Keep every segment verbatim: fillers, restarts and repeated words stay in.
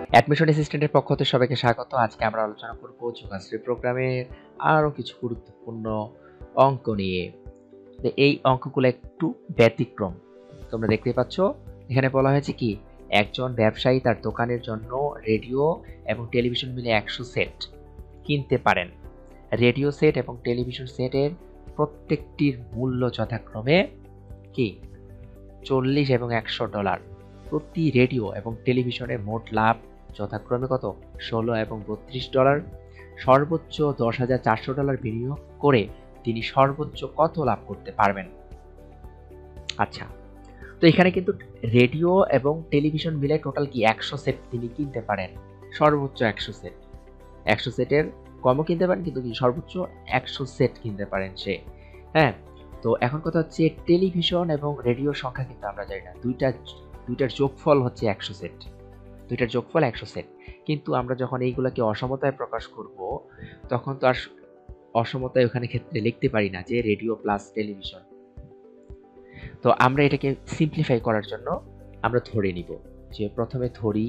Admission অ্যাসিস্ট্যান্টের পক্ষ থেকে সবাইকে স্বাগত। আজকে আমরা আলোচনা করব যোগাশ্রী প্রোগ্রামের আরও কিছু গুরুত্বপূর্ণ অঙ্ক নিয়ে। এই অঙ্কগুলো একটু ব্যতিক্রম। তোমরা দেখতে পাচ্ছ এখানে বলা হয়েছে কি, একজন ব্যবসায়ী তার দোকানের জন্য রেডিও এবং টেলিভিশন মিলে একশো সেট কিনতে পারেন। রেডিও সেট এবং টেলিভিশন সেটের প্রত্যেকটির মূল্য যথাক্রমে কি চল্লিশ এবং একশো ডলার। প্রতি রেডিও এবং টেলিভিশনের মোট লাভ যথাক্রমে কত ষোলো এবং বত্রিশ ডলার। সর্বোচ্চ দশ হাজার চারশো ডলার বিনিয়োগ করে তিনি সর্বোচ্চ কত লাভ করতে পারবেন? আচ্ছা, তো এখানে কিন্তু রেডিও এবং টেলিভিশন মিলে টোটাল কি একশো সেট তিনি কিনতে পারেন, সর্বোচ্চ একশো সেট। একশো সেটের কমও কিনতে পারেন, কিন্তু কি সর্বোচ্চ একশো সেট কিনতে পারেন সে। হ্যাঁ, তো এখন কথা হচ্ছে টেলিভিশন এবং রেডিওর সংখ্যা কিন্তু আমরা জানি না, দুইটা দুইটার যোগফল হচ্ছে একশো সেট, দুইটার যোগফল একশো সেট। কিন্তু আমরা যখন এইগুলাকে অসমতায় প্রকাশ করব তখন তো আর অসমতায় ওখানে ক্ষেত্রে লিখতে পারি না যে রেডিও প্লাস টেলিভিশন। তো আমরা এটাকে সিম্পলিফাই করার জন্য আমরা ধরে নিব যে প্রথমে ধরি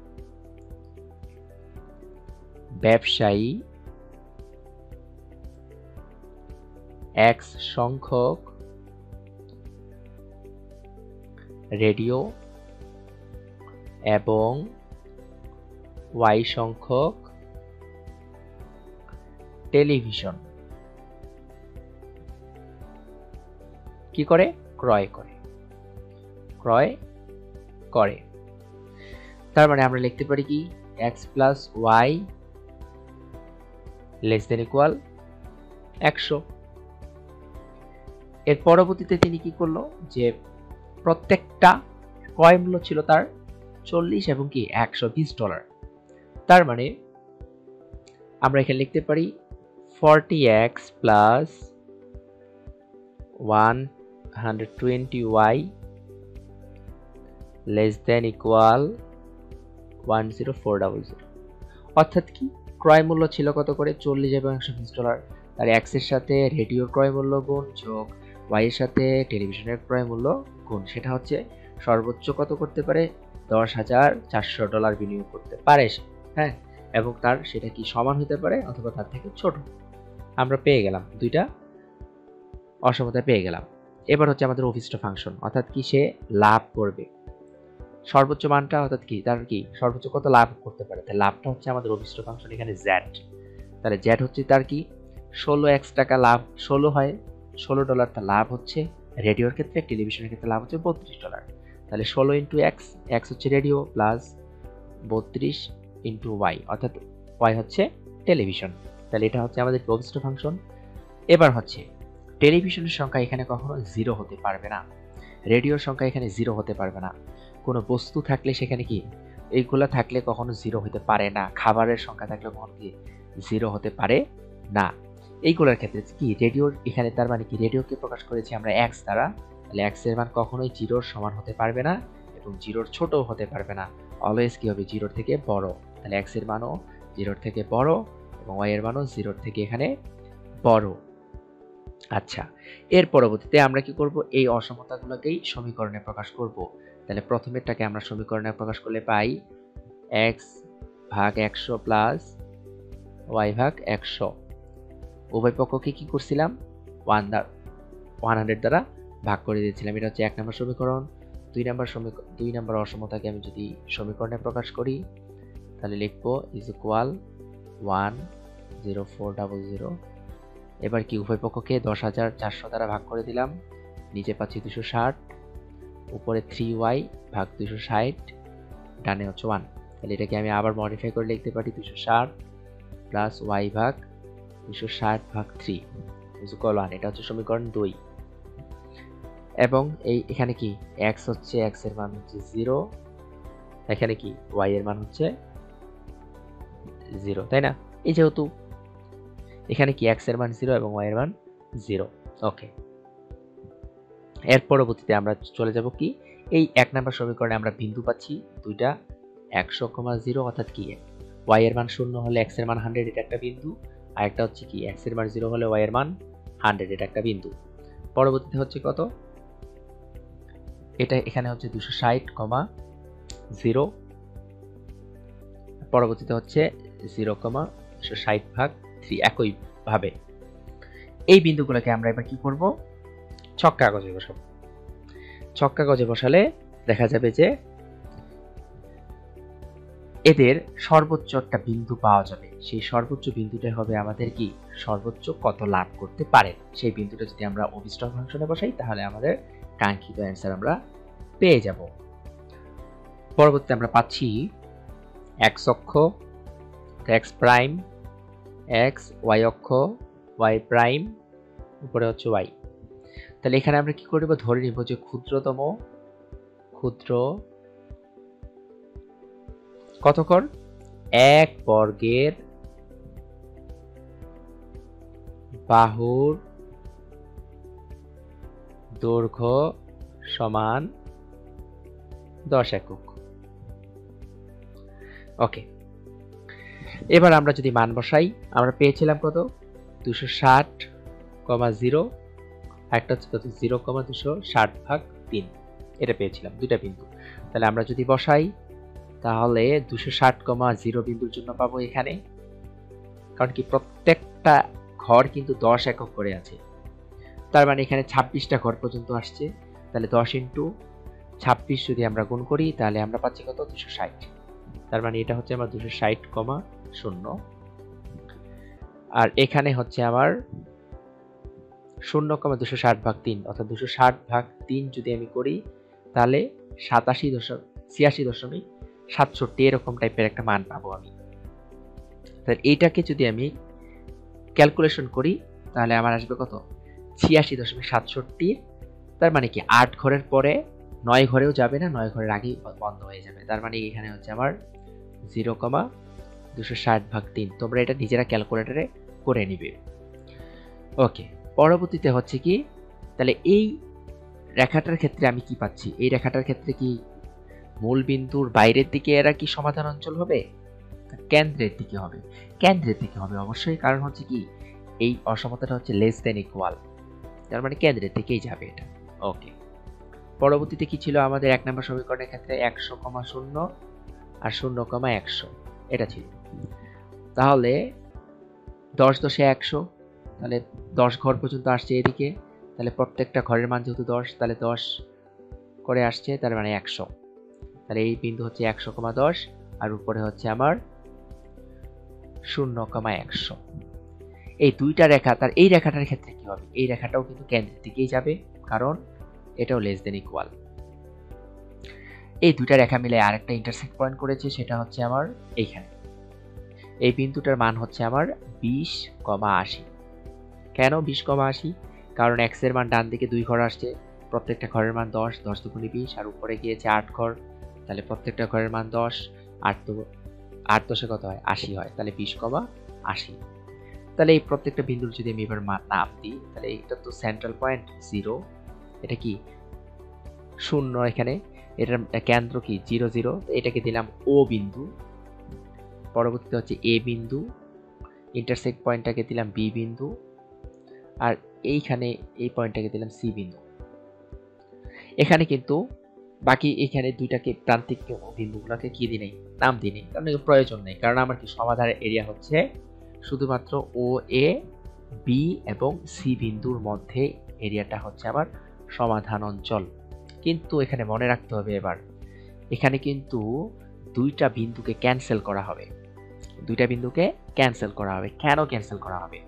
ব্যবসায়ী এক্স সংখ্যক রেডিও এবং ওয়াই সংখ্যক টেলিভিশন কি করে ক্রয় করে ক্রয় করে তার মানে আমরা লিখতে পারি কি X plus Y less than equal একশো। এর পরবর্তীতে তিনি কি করলো, যে প্রত্যেকটা ক্রয় মূল্য ছিল তার চল্লিশ এবং কি একশো বিশ ডলার। তার মানে আমরা এখানে লিখতে পারি forty X plus one hundred twenty Y less than equal one zero four double zero. অর্থাৎ কি ক্রয় মূল্য ছিল কত করে চল্লিশ এবং একশো বিশ ডলার। তার এক্স এর সাথে রেডিওর ক্রয় মূল্য গুণ যোগ ওয়াই এর সাথে টেলিভিশনের ক্রয় মূল্য গুণ, সেটা হচ্ছে সর্বোচ্চ কত করতে পারে দশ হাজার চারশো ডলার বিনিয়োগ করতে পারে সে। হ্যাঁ, এবং তার সেটা কি সমান হতে পারে অথবা তার থেকে ছোট। আমরা পেয়ে গেলাম দুইটা অসমতা পেয়ে গেলাম। এবার হচ্ছে আমাদের অভিষ্ট ফাংশন, অর্থাৎ কি সে লাভ করবে সর্বোচ্চ মানটা, অর্থাৎ কি তার কি সর্বোচ্চ কত লাভ করতে পারে। তাহলে লাভটা হচ্ছে আমাদের অভিষ্ট ফাংশন এখানে জেড। তাহলে জেড হচ্ছে তার কি ষোলো এক্স টাকা লাভ, ষোলো হয় ষোলো ডলার তার লাভ হচ্ছে রেডিওর ক্ষেত্রে, টেলিভিশনের ক্ষেত্রে লাভ হচ্ছে বত্রিশ ডলার। তাহলে ষোলো ইন্টু এক্স, এক্স হচ্ছে রেডিও প্লাস বত্রিশ ইন্টু ওয়াই, অর্থাৎ ওয়াই হচ্ছে টেলিভিশন। তাহলে এটা হচ্ছে আমাদের অভিষ্ট ফাংশন। এবার হচ্ছে টেলিভিশনের সংখ্যা এখানে কখনো জিরো হতে পারবে না, রেডিওর সংখ্যা এখানে জিরো হতে পারবে না। কোনো বস্তু থাকলে সেখানে কি এইগুলা থাকলে কখনো জিরো হতে পারে না, খাবারের সংখ্যা থাকলে কখনো কি জিরো হতে পারে না। এইগুলোর ক্ষেত্রে কি রেডিওর এখানে তার মানে কি রেডিওকে প্রকাশ করেছি আমরা এক্স দ্বারা, তাহলে এক্স এর মান কখনোই জিরোর সমান হতে পারবে না এবং জিরোর ছোট হতে পারবে না, অলওয়েজ কি হবে জিরোর থেকে বড়। তাহলে এক্স এর মানও জিরোর থেকে বড় এবং ওয়াই এর মানও জিরোর থেকে এখানে বড়। আচ্ছা, এর পরবর্তীতে আমরা কি করব, এই অসমতাগুলোকেই সমীকরণে প্রকাশ করব। তাহলে প্রথমেরটাকে আমরা সমীকরণে প্রকাশ করলে পাই এক্স ভাগ একশো প্লাস ওয়াই ভাগ একশো। উভয় পক্ষকে কি করছিলাম ওয়ান ওয়ান হান্ড্রেড দ্বারা ভাগ করে দিয়েছিলাম। এটা হচ্ছে এক নম্বর সমীকরণ। দুই নম্বর সমীকরণ দুই নম্বর অসমতাকে আমি যদি সমীকরণে প্রকাশ করি তাহলে লিখবো is equal one zero four double zero. এবার কি উভয় পক্ষকে দশ হাজার চারশো দ্বারা ভাগ করে দিলাম, নিচে পাচ্ছি দুশো ষাট, উপরে থ্রি ওয়াই ভাগ দুশো ষাট, ডানে হচ্ছে ওয়ান। তাহলে এটাকে আমি আবার মডিফাই করে লিখতে পারি দুশো ষাট প্লাস ওয়াই ভাগ দুশো ষাট ভাগ থ্রি ইজ ইকুয়াল ওয়ান। এটা হচ্ছে সমীকরণ দুই। এবং এই এখানে কি এক্স হচ্ছে এক্স এর মান হচ্ছে জিরো, এখানে কি ওয়াই এর মান হচ্ছে জিরো, তাই না? এই যেহেতু এখানে কি এক্স এর মান জিরো এবং ওয়াই এর মান জিরো। ওকে, এর পরবর্তীতে আমরা চলে যাব কি এই এক নাম্বার সমীকরণে আমরা বিন্দু পাচ্ছি দুইটা, একশো কমা জিরো, অর্থাৎ কি ওয়াই এর মান শূন্য হলে এক্স এর মান হান্ড্রেড, এটা একটা বিন্দু। আর একটা হচ্ছে কি এক্স এর মান জিরো হলে ওয়াই এর মান হান্ড্রেড, এটা একটা বিন্দু। পরবর্তীতে হচ্ছে কত, এটা এখানে হচ্ছে দুশো ষাট কমা জিরো, পরবর্তীতে হচ্ছে জিরো কমা দুশো ষাট ভাগ থ্রি। একইভাবে এই বিন্দুগুলোকে আমরা এবার কি করব, ছক কাগজে বসাবো। ছক কাগজে বসালে দেখা যাবে যে এদের সর্বোচ্চ একটা বিন্দু পাওয়া যাবে। সেই সর্বোচ্চ বিন্দুটা হবে আমাদের কি, সর্বোচ্চ কত লাভ করতে পারে সেই বিন্দুটা যদি আমরা অভিষ্টক ফাংশনে বসাই তাহলে আমাদের কাঙ্ক্ষিত অ্যান্সার আমরা পেয়ে যাব। পরবর্তীতে আমরা পাচ্ছি এক্স অক্ষ, এক্স প্রাইম, এক্স, ওয়াই অক্ষ, ওয়াই প্রাইম, উপরে হচ্ছে ওয়াই। তাহলে এখানে আমরা কি করব, ধরে নিব যে ক্ষুদ্রতম ক্ষুদ্র কতক্ষণ এক বর্গের বাহুর দৈর্ঘ্য সমান দশ একক। ওকে, এবার আমরা যদি মান বসাই, আমরা পেয়েছিলাম কত, দুশো ষাট কমা জিরো, একটা হচ্ছে কত জিরো কমা দুশো ষাট ভাগ তিন, এটা পেয়েছিলাম দুইটা বিন্দু। তাহলে আমরা যদি বসাই তাহলে দুশো ষাট কমা জিরো বিন্দুর জন্য পাবো এখানে, কারণ কি প্রত্যেকটা ঘর কিন্তু দশ একক করে আছে, তার মানে এখানে ছাব্বিশটা ঘর পর্যন্ত আসছে। তাহলে দশ ইন্টু ছাব্বিশ যদি আমরা গুণ করি তাহলে আমরা পাচ্ছি কত, দুশো ষাট। তার মানে এটা হচ্ছে আমার দুশো ষাট কমা শূন্য, আর এখানে হচ্ছে আমার শূন্য কমা দুশো ষাট ভাগ তিন, অর্থাৎ দুশো ষাট ভাগ তিন যদি আমি করি তাহলে সাতাশি দশমিক ছিয়াশি দশমিক সাতষট্টি এরকম টাইপের একটা মান পাবো আমি। তাহলে এইটাকে যদি আমি ক্যালকুলেশন করি তাহলে আমার আসবে কত, ছিয়াশি দশমিক সাতষট্টি। তার মানে কি আট ঘরের পরে নয় ঘরেও যাবে না, নয় ঘরের আগেই বন্ধ হয়ে যাবে। তার মানে এখানে হচ্ছে আমার জিরো কমা দুশো ষাট ভাগ তিন। তোমরা এটা নিজেরা ক্যালকুলেটরে করে নিবে। ওকে, পরবর্তীতে হচ্ছে কি, তাহলে এই রেখাটার ক্ষেত্রে আমি কি পাচ্ছি, এই রেখাটার ক্ষেত্রে কি মূল বিন্দুর বাইরের দিকে এরা কি সমাধান অঞ্চল হবে, কেন্দ্রের দিকে হবে, কেন্দ্রের দিকে হবে অবশ্যই, কারণ হচ্ছে কি এই অসমতাটা হচ্ছে লেস দেন ইকুয়াল, তার মানে কেন্দ্রের দিকেই যাবে এটা। ওকে, পরবর্তীতে কি ছিল আমাদের এক নম্বর সমীকরণের ক্ষেত্রে, একশো কমা শূন্য আর শূন্য কমা একশো এটা ছিল। তাহলে দশ দশে একশো, তাহলে দশ ঘর পর্যন্ত আসছে এদিকে, তাহলে প্রত্যেকটা ঘরের মান যেহেতু দশ, তাহলে দশ করে আসছে, তার মানে একশো। তাহলে এই বিন্দু হচ্ছে একশো কমা দশ, আর উপরে হচ্ছে আমার শূন্য কমা একশো। এই দুইটা রেখা, তার এই রেখাটার ক্ষেত্রে কি হবে, এই রেখাটাও কিন্তু কেন্দ্রের দিকেই যাবে, কারণ এটাও লেস দেন ইকুয়াল। এই দুইটা রেখা মিলে আরেকটা ইন্টারসেক্ট পয়েন্ট করেছে, সেটা হচ্ছে আমার এইখানে। এই বিন্দুটার মান হচ্ছে আমার বিশ কমা আশি। কেন বিশ কমা আশি, কারণ এক্স এর মান ডান দিকে দুই ঘর আসছে, প্রত্যেকটা ঘরের মান দশ, দশ দুগুণে বিশ, আর উপরে গিয়েছে আট ঘর, তাহলে প্রত্যেকটা ঘরের মান দশ, আট দু আট দশে কত হয়, আশি হয়, তাহলে বিশ কমা আশি। তাহলে এই প্রত্যেকটা বিন্দুর যদি আমি এবার নাম দিই, তাহলে এটা তো সেন্ট্রাল পয়েন্ট জিরো, এটা কি শূন্য, এখানে এটার কেন্দ্র কি জিরো জিরো, এটাকে দিলাম ও বিন্দু। পরবর্তীতে হচ্ছে এ বিন্দু, ইন্টারসেক্ট পয়েন্টটাকে দিলাম বি বিন্দু, আর এইখানে এই পয়েন্টটাকে দিলাম সি বিন্দু। এখানে কিন্তু বাকি এখানে দুইটাকে প্রান্তিক বিন্দুগুলোকে কি দিই নেই, নাম দিই নেই, কারণ প্রয়োজন নেই, কারণ আমার কি সমাধানের এরিয়া হচ্ছে শুধুমাত্র ও এ বি এবং সি বিন্দুর মধ্যে এরিয়াটা হচ্ছে আমার সমাধান অঞ্চল। কিন্তু এখানে মনে রাখতে হবে, এবার এখানে কিন্তু দুইটা বিন্দুকে ক্যান্সেল করা হবে, দুইটা বিন্দুকে ক্যান্সেল করা হবে। কেন ক্যান্সেল করা হবে,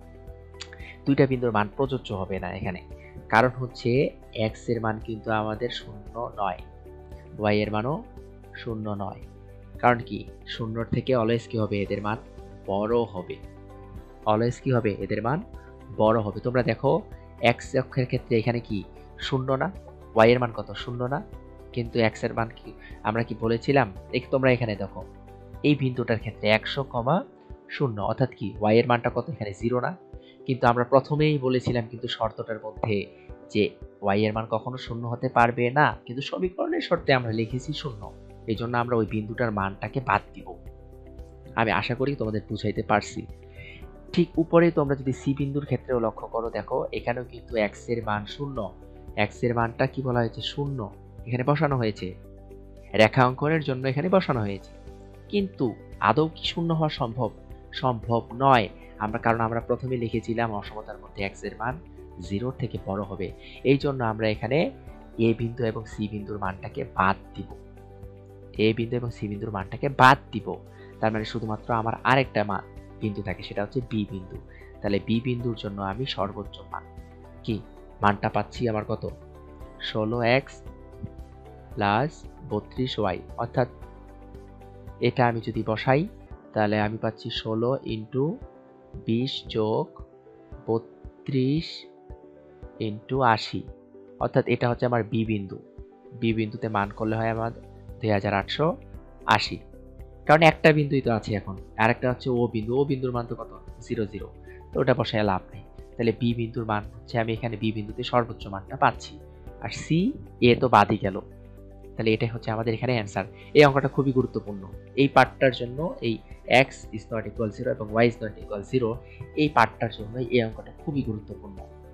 দুইটা বিন্দুর মান প্রযোজ্য হবে না এখানে, কারণ হচ্ছে এক্স এর মান কিন্তু আমাদের শূন্য নয়, ওয়াই এর মানও শূন্য নয়, কারণ কি শূন্যর থেকে অলওয়েজ কি হবে, এদের মান বড় হবে, অলওয়েজ কি হবে, এদের মান বড় হবে। তোমরা দেখো এক্স অক্ষের ক্ষেত্রে এখানে কি শূন্য না, ওয়াই এর মান কত শূন্য না, কিন্তু এক্স এর মান কি আমরা কি বলেছিলাম, তোমরা এখানে দেখো এই বিন্দুটার ক্ষেত্রে একশো কমা শূন্য, অর্থাৎ কি ওয়াই এর মানটা কত, এখানে জিরো না, কিন্তু আমরা প্রথমেই বলেছিলাম কিন্তু শর্তটার মধ্যে যে ওয়াই এর মান কখনো শূন্য হতে পারবে না, কিন্তু সমীকরণের শর্তে আমরা লিখেছি শূন্য, এই জন্য আমরা ওই বিন্দুটার মানটাকে বাদ দিব। আমি আশা করি তোমাদের বুঝাইতে পারছি। ঠিক উপরে তোমরা যদি সি বিন্দুর ক্ষেত্রেও লক্ষ্য করো, দেখো এখানেও কিন্তু এক্স এর মান শূন্য, এক্স এর মানটা কি বলা হয়েছে, শূন্য, এখানে বসানো হয়েছে রেখা অঙ্কনের জন্য, এখানে বসানো হয়েছে, কিন্তু আদৌ কি শূন্য হওয়া সম্ভব? সম্ভব নয়। আমরা কারণ আমরা প্রথমে লিখেছিলাম অসমতার মধ্যে x এর মান জিরো থেকে বড় হবে। এই জন্য আমরা এখানে a বিন্দু এবং c বিন্দুর মানটাকে বাদ দিব। a বিন্দু এবং c বিন্দুর মানটাকে বাদ দিব। তার মানে শুধুমাত্র আমার আরেকটা মান বিন্দু থাকে, সেটা হচ্ছে b বিন্দু। তাহলে b বিন্দুর জন্য আমি সর্বোচ্চ মান কি মানটা পাচ্ছি আমার কত? ষোলো এক্স প্লাস বত্রিশ ওয়াই। অর্থাৎ এটা আমি যদি বসাই তাহলে আমি পাচ্ছি ষোলো ইন্টু বিশ যোগ বত্রিশ ইন্টু আশি। অর্থাৎ এটা হচ্ছে আমার বি বিন্দু। বি বিন্দুতে মান করলে হয় আমার দুই হাজার আটশো আশি। কারণ একটা বিন্দুই তো আছে এখন, আর একটা হচ্ছে ও বিন্দু। ও বিন্দুর মান তো কত? Zero zero. তো ওটা বসায় লাভ নেই। তাহলে বি বিন্দুর মান হচ্ছে আমি এখানে বি বিন্দুতে সর্বোচ্চ মানটা পাচ্ছি। আর সি এ তো বাদই গেল। তাহলে এটাই হচ্ছে আমাদের এখানে অ্যান্সার। এই অঙ্কটা খুবই গুরুত্বপূর্ণ। এই পার্টটার জন্য এই x is not equal zero এবং y is not equal zero এই পার্টটার জন্য এই অঙ্কটা খুবই গুরুত্বপূর্ণ।